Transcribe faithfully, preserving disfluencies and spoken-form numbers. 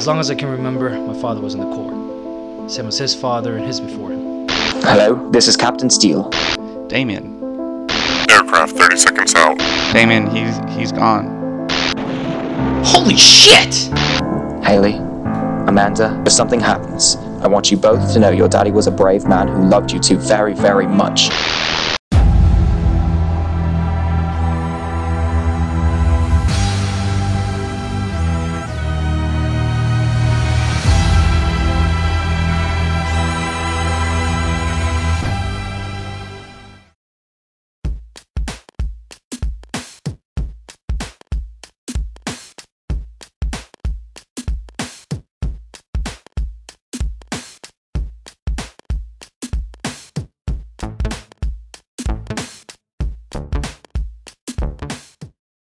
As long as I can remember, my father was in the Corps. Same as his father and his before him. Hello, this is Captain Steele. Damien. Aircraft thirty seconds out. Damien, he's he's gone. Holy shit! Haley, Amanda, if something happens, I want you both to know your daddy was a brave man who loved you two very, very much.